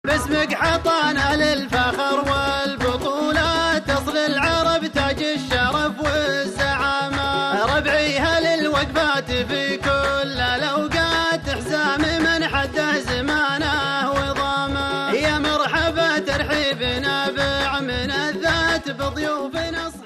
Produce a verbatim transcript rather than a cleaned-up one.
باسمك حطانا للفخر والبطولة، تصل العرب تاج الشرف والزعامة. ربعيها للوقفات في كل الأوقات، حزام من حده زمانه وضامه. يا مرحبا ترحيبنا بعم من الذات بضيوفنا.